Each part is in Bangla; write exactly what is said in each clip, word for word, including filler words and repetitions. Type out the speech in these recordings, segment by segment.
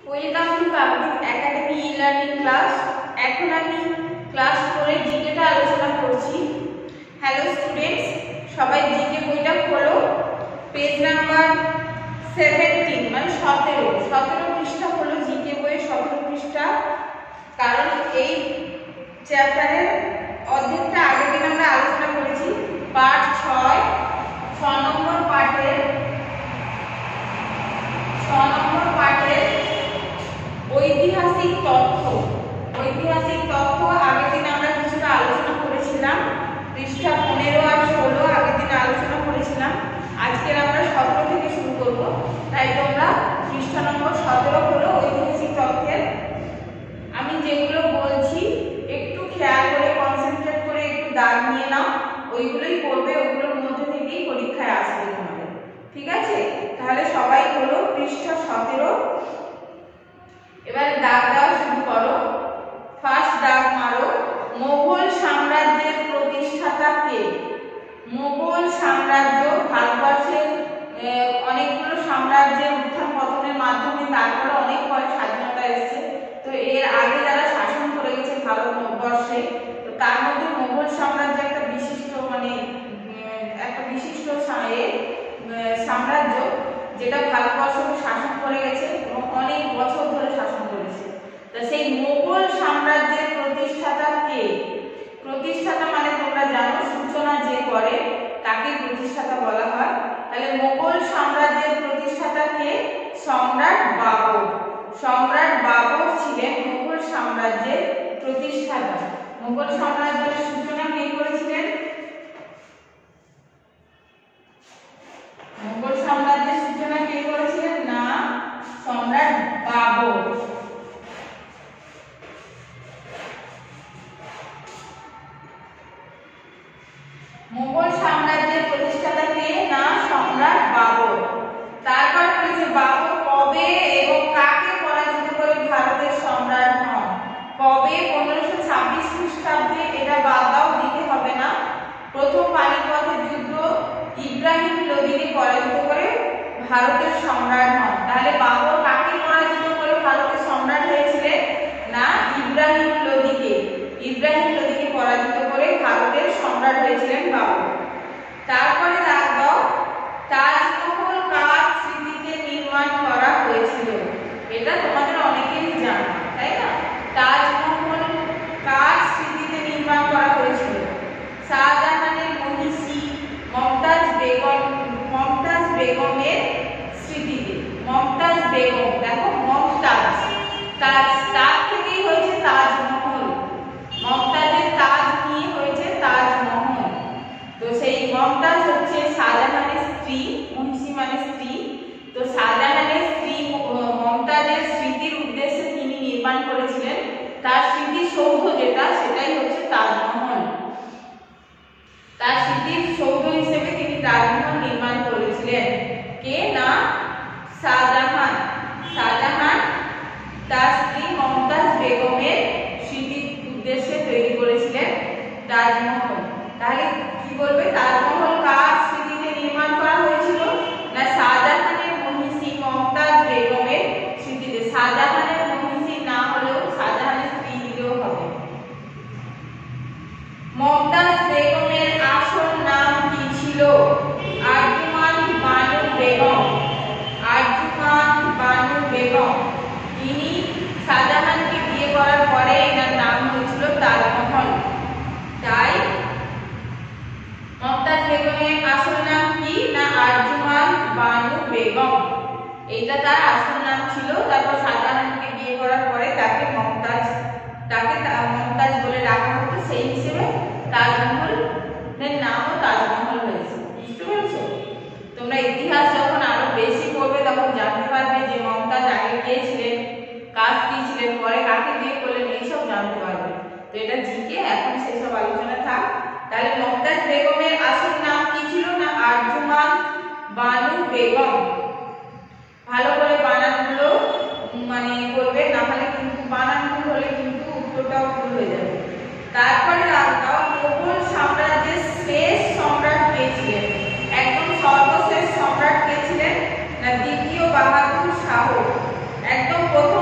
Welcome to public academy e learning class. এখন আমি ক্লাস ফোরে জিকেটা আলোচনা করছি। হ্যালো স্টুডেন্টস, সবাই জিকে বইটা খোলো। পেজ নাম্বার সেভেন্টিন মানে সতেরো সতেরো পৃষ্ঠা হলো জিকে বইয়ের সতেরো পৃষ্ঠা। কারণ এই চ্যাপ্টারের অর্ধেকটা আগের দিন আমরা আলোচনা করেছি। পার্ট ছয় ছ নম্বর পার্টের ছ নম্বর পার্টের ঐতিহাসিক তথ্য ঐতিহাসিক তথ্য আগের দিন আমরা কিছুটা আলোচনা করেছিলাম। পৃষ্ঠা পনেরো আর ষোলো আগের দিন আলোচনা করেছিলাম। আজকের আমরা সতেরো থেকে শুরু করব, তাই তোমরা পৃষ্ঠা নম্বর সতেরো হলো ঐতিহাসিক তথ্যের। আমি যেগুলো বলছি একটু খেয়াল করে কনসেন্ট্রেট করে একটু দাগ নিয়ে নাও, ওইগুলোই পড়বে, ওইগুলোর মধ্যে থেকেই পরীক্ষায় আসবে তোমাদের। ঠিক আছে, তাহলে সবাই হলো পৃষ্ঠা সতেরো। এবারে দাগ দেওয়া শুরু করো। ফার্স্ট দাগ মারো, মোগল সাম্রাজ্যের প্রতিষ্ঠাতা কে? মোগল সাম্রাজ্য ভারতবর্ষের অনেকগুলো সাম্রাজ্যের উত্থান পতনের মাধ্যমে তারপরে অনেক পরে স্বাধীনতা এসেছে। তো এর আগে যারা শাসন করে গেছে ভারতবর্ষে, তো তার মধ্যে মোগল সাম্রাজ্য একটা বিশিষ্ট মানে একটা বিশিষ্ট সাম্রাজ্য, যেটা ভারতবর্ষকে শাসন করে গেছে এবং অনেক বছর ধরে শাসন করেছে। তা সেই মোগল সাম্রাজ্যের প্রতিষ্ঠাতা কে? প্রতিষ্ঠাতা মানে তোমরা জানো সূচনা যে করে তাকে প্রতিষ্ঠাতা বলা হয়। তাহলে মোগল সাম্রাজ্যের প্রতিষ্ঠাতা কে? সম্রাট বাবর। সম্রাট বাবর ছিলেন মোগল সাম্রাজ্যের প্রতিষ্ঠাতা। মোগল সাম্রাজ্যের সূচনা কে করেছিলেন? মোগল সাম্রাজ্যের সূচনা কে করেছিলেন? না, সম্রাট বাবর। মোগল সাম্রাজ্যের প্রতিষ্ঠাতা কে? না, সম্রাট বাবর। তারপর বলেছে বাবর কবে এবং কাকে পরাজিত করে ভারতের সম্রাট হন? কবে? পনেরোশো ছাব্বিশ খ্রিস্টাব্দে। এটা বাদ দাও, দিতে হবে না। প্রথম পানিপথের যুদ্ধ ইব্রাহিম লোদিকে পরাজিত করে ভারতের সম্রাট হন। তাহলে বাবর কাকে পরাজিত করে ভারতের সম্রাট হয়েছিলেন? না, ইব্রাহিম লোদিকে। ইব্রাহিম লোদিকে পরাজিত করে ভারতের সম্রাট হয়েছিলেন বাবর। তারপরে দাগ দাও, তাজমহল কার স্মৃতিতে নির্মাণ করা হয়েছিল? এটা তোমাদের অনেকেরই জানা, তাই না? তাজমহল কার স্মৃতিতে নির্মাণ করা হয়েছিল? শাহজাহানের মহিষী মমতাজ বেগম মমতাজ বেগমের স্মৃতিতে। মমতাজ বেগম, দেখো মমতাজ, তাজ, তাজ থেকেই হয়েছে তাজমহল। মমতাজের তাজ নিয়ে হয়েছে তাজমহল। তো সেই মমতাজ হচ্ছে শাহজাহানের স্ত্রী, মহিষী মানে স্ত্রী। তো শাহজাহানের স্ত্রী মমতাজের স্মৃতির উদ্দেশ্যে তিনি নির্মাণ করেছিলেন তার স্মৃতিসৌধ, যেটা সেটাই হচ্ছে তাজমহল। তার স্মৃতির সৌধ হিসেবে তিনি তাজমহল নির্মাণ করেছিলেন। কে? না, শাহজাহান। শাহজাহান তার স্ত্রী মমতাজ বেগমের স্মৃতির উদ্দেশ্যে তৈরি করেছিলেন তাজমহল। তাহলে কি বলবে? তাজমহল কার স্মৃতিতে নির্মাণ করা হয়েছিল? না, শাহজাহানের মহিষী মমতাজ বেগমের স্মৃতিতে। শাহজাহানের মহিষী না হলেও শাহজাহানের স্ত্রী দিলেও হবে। মমতাজ বেগমের আসল নাম কি ছিল? আরজুমান বানু বেগম। আরজুমান বানু বেগম। তিনি শাহজাহানকে বিয়ে করার পরে এনার নাম হয়েছিল তাজমহল। তাই মমতাজ বেগমের আসল নাম কি? না, আরজুমান বানু বেগম। এইটা তার আসল নাম ছিল। তারপর শাহজাহানকে বিয়ে করার পরে তাকে মমতাজ তাকে মমতাজ বলে ডাকা হতো, সেই হিসেবে তাজমহলের নামও তাজমহল হয়েছে। বুঝতে পেরেছো? তোমরা ইতিহাস যখন আরো বেশি পড়বে তখন জানতে পারবে যে মমতাজ আগে কে ছিলেন, কাজ কি ছিলেন, পরে কাকে বিয়ে করলেন, এইসব জানতে পারবে। তো এটা জিকে, এখন সেসব আলোচনা থাক। তাহলে মমতাজ বেগমের আসল নাম কি ছিল? না, আরজুমান বানু বেগম। ভালো করে বানানগুলো মানে করবে, না হলে কিন্তু বানানগুলো হলে কিন্তু উত্তরটাও ভুল হয়ে যাবে। তারপরে দাও, মোগল সাম্রাজ্যের শেষ সম্রাট কে ছিলেন? একদম সর্বশেষ সম্রাট কে ছিলেন? না, দ্বিতীয় বাহাদুর শাহ। একদম প্রথম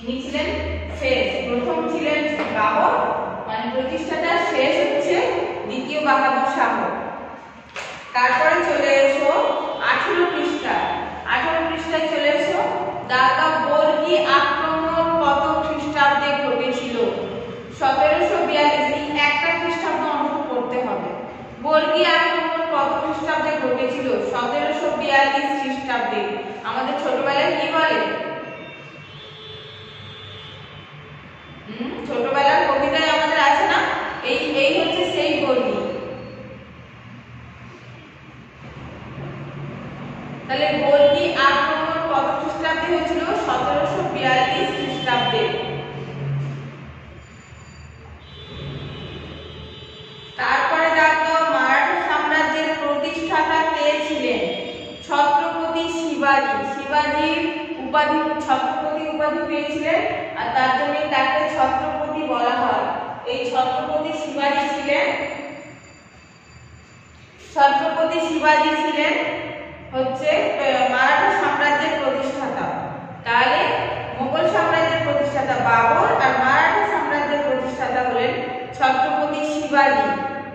ইনি ছিলেন শেষ, প্রথম ছিলেন বাবর, মানে প্রতিষ্ঠাতা, শেষ হচ্ছে দ্বিতীয় বাহাদুর শাহ। তারপরে চলে এসো আঠারো পৃষ্ঠা, আঠারো পৃষ্ঠায় চলে এসো, দাদা বর্গী আক্রমণ কত খ্রিস্টাব্দে ঘটেছিল? সতেরোশো বিয়াল্লিশ। এই একটা খ্রিস্টাব্দ অন্তত পড়তে হবে। বর্গী আক্রমণ কত খ্রিস্টাব্দে ঘটেছিল? সতেরোশো বিয়াল্লিশ খ্রিস্টাব্দে। আমাদের ছোটবেলায় কি বলে? হুম ছোটবেলার কবিতায় আমাদের আছে না, এই এই হচ্ছে সেই বর্গী। তাহলে বর্গী আক্রমণ কত খ্রিস্টাব্দে হয়েছিল? সতেরোশো বিয়াল্লিশ খ্রিস্টাব্দে। তারপরে দেখো মারাঠা সাম্রাজ্যের প্রতিষ্ঠাতা কে ছিলেন? ছত্রপতি শিবাজী। শিবাজীর উপাধি, ছত্রপতি উপাধি পেয়েছিলেন, আর তার জন্য তাকে ছত্রপতি বলা হয়। এই ছত্রপতি শিবাজী ছিলেন, ছত্রপতি শিবাজী ছিলেন হচ্ছে মারাঠা সাম্রাজ্যের প্রতিষ্ঠাতা। তাহলে মোগল সাম্রাজ্যের প্রতিষ্ঠাতা বাবর, আর মারাঠা সাম্রাজ্যের প্রতিষ্ঠাতা হলেন ছত্রপতি শিবাজী।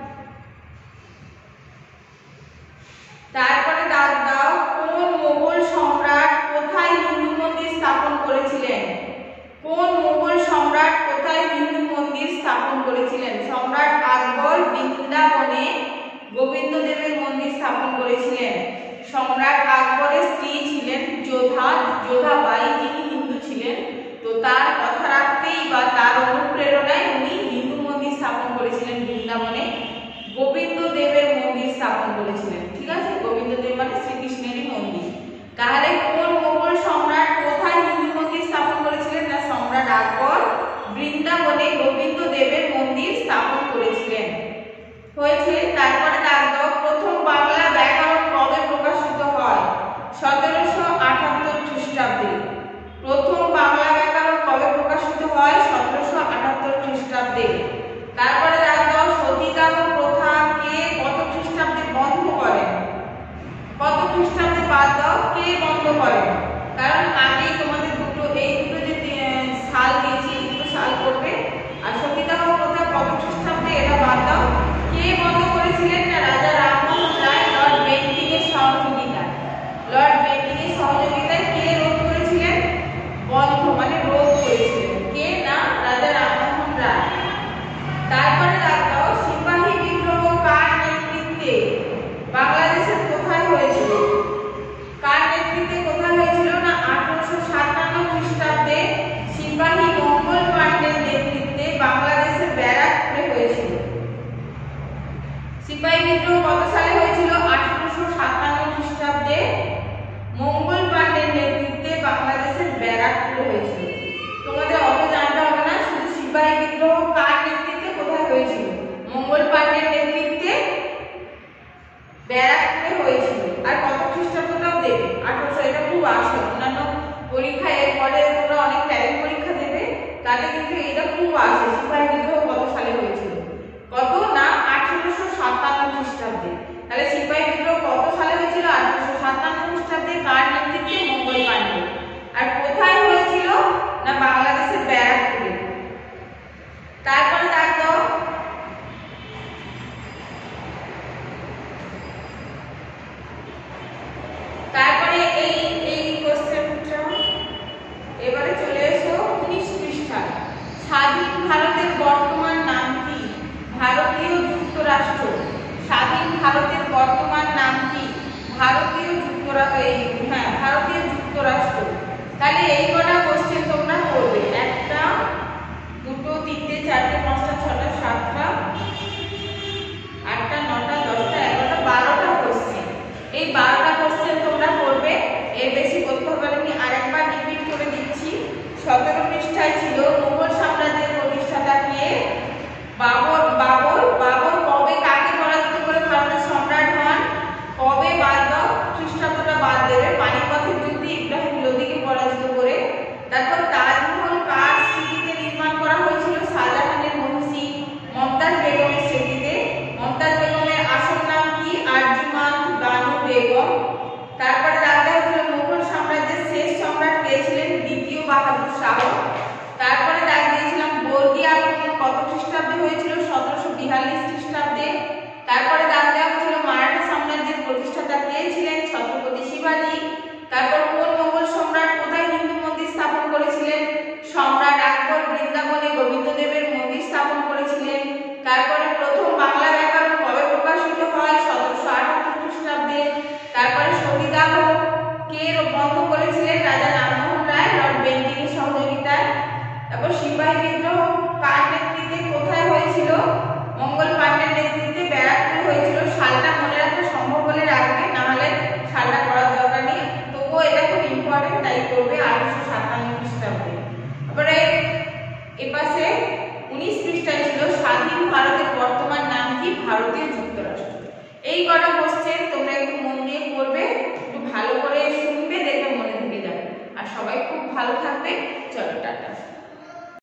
তারপরে দাও দাও কোন মোগল সম্রাট কোথায় হিন্দু মন্দির স্থাপন করেছিলেন? কোন মোগল সম্রাট কোথায় হিন্দু মন্দির স্থাপন করেছিলেন? সম্রাট আকবর বৃন্দাবনে গোবিন্দ দেবের মন্দির স্থাপন করেছিলেন। সম্রাট আকবরের স্ত্রী ছিলেন যোধা, যোধাবাই, যিনি হিন্দু ছিলেন। তো তার কথা রাখতেই বা তার অনুপ্রেরণায় উনি হিন্দু মন্দির স্থাপন করেছিলেন বৃন্দাবনে, গোবিন্দ দেবের মন্দির স্থাপন করেছিলেন। ঠিক আছে, গোবিন্দ দেব মানে শ্রীকৃষ্ণেরই মন্দির। তাহলে কোন মোগল সম্রাট কোথায় হিন্দু মন্দির স্থাপন করেছিলেন? না সম্রাট আকবর বৃন্দাবনে গোবিন্দ দেবের মন্দির স্থাপন করেছিলেন। হয়েছে। তারপরে দেখো প্রথম বাংলা ব্যাকরণ কবে প্রকাশিত হয়? সতেরোশো আটাত্তর খ্রিস্টাব্দে। প্রথম বাংলা ব্যাকরণ কবে প্রকাশিত হয়? সতেরোশো আটাত্তর খ্রিস্টাব্দে। তারপরে দেখো সতীদাহ প্রথা কে কত খ্রিস্টাব্দে বন্ধ করেন? কত খ্রিস্টাব্দে বাদ দাও, কে বন্ধ করেন? কারণ আগেই তোমাদের দুটো এই দুটো যে সাল দিয়েছি, এই দুটো সাল করবে। আর সতীদাহ প্রথা কত খ্রিস্টাব্দে, এটা বাদ দাও। কে বন্ধ করেছিলেন? না রাজা রামমোহন রায় লর্ড বেন্টিংয়ের সহযোগিতায়। লর্ড বেন্টিংয়ের সহযোগিতায় কে রোধ করেছিলেন? বন্ধ মানে রোধ করেছিলেন। কে? না রাজা রামমোহন রায়। তারপরে দেখো সিপাহী বিদ্রোহ কার নেতৃত্বে বাংলাদেশের কোথায় হয়েছিল? কার নেতৃত্বে কোথায় হয়েছিল? না আঠারোশো সাতান্ন খ্রিস্টাব্দে সিপাহী মঙ্গল পাণ্ডের নেতৃত্বে বাংলাদেশের ব্যারাকপুরে হয়েছিল। সিপাহী বিদ্রোহ কত সালে হয়েছিল? আঠারোশো সাতান্ন খ্রিস্টাব্দে মঙ্গল পাণ্ডের নেতৃত্বে বাংলাদেশের ব্যারাকপুরে হয়েছিল। তোমাদের অত জানতে হবে না, শুধু সিপাহী বিদ্রোহ কার নেতৃত্বে কোথায় হয়েছিল? মঙ্গল পাণ্ডের নেতৃত্বে ব্যারাকপুরে হয়েছিল। আর কত খ্রিস্টাব্দটাও দেবে, আঠারোশো। এটা খুব আসে অন্যান্য পরীক্ষায়, এরপরে তোমরা অনেক ট্যালেন্ট পরীক্ষা দেবে, তাতে কিন্তু এটা খুব আসে। সিপাহী বিদ্রোহ কত সালে হয়েছিল? কত? না আঠারোশো সাতান্ন খ্রিস্টাব্দে। তাহলে সিপাহী বিদ্রোহ কত সালে হয়েছিল? আঠারোশো সাতান্ন খ্রিস্টাব্দে। কার নেতৃত্বে? মঙ্গল পাণ্ডে। আর কোথায় হয়েছিল? না বাংলাদেশের ব্যারাকপুরে। তারপরে দেখো তারপরে এই এই কোশ্চেনটা এবারে চলে এসো উনিশ পৃষ্ঠা। স্বাধীন ভারতের বর্তমান নাম কি? ভারতীয় যুক্তরাষ্ট্র। স্বাধীন ভারতের বর্তমান নাম কি? ভারতীয় যুক্তরাষ্ট্র। হ্যাঁ, ভারতীয় যুক্তরাষ্ট্র। তাহলে এই কটা কোশ্চেন তোমরা করবে। একটা, দুটো, তিনটে, চারটে, পাঁচটা, ছটা, সাতটা, আটটা, নটা, দশটা, এগারোটা, বারোটা কোশ্চেন। এই বারোটা কোশ্চেন তোমরা করবে, এর বেশি করতে হবে না। আমি আরেকবার রিপিট করে দিচ্ছি। সতেরো পৃষ্ঠায় ছিল মোগল সাম্রাজ্যের প্রতিষ্ঠাতা কে? বাবর। বাবর বাবর কবে কাকে পরাজিত করে ভারতের সম্রাট হন? কবে বাদ দাও, খ্রিস্টাব্দটা বাদ দেবে। পানিপথের যুদ্ধে ইব্রাহিম লোদিকে পরাজিত করে। তারপর তাজমহল কার স্মৃতিতে নির্মাণ করা হয়েছিল? শাহজাহানের মহিষী মমতাজ বেগমের স্মৃতিতে। মমতাজ বেগমের আসল নাম কি? আরজুমান বানু বেগম। তারপরে দেখা হয়েছিল মোগল সাম্রাজ্যের শেষ সম্রাট কে ছিলেন? দ্বিতীয় বাহাদুর শাহ। ভারতীয় যুক্তরাষ্ট্র। এই কটা কোশ্চেন তোমরা একটু মন দিয়ে পড়বে, একটু ভালো করে শুনবে, দেখবে মনে থেকে যাবে। আর সবাই খুব ভালো থাকবে। চলো টাটা।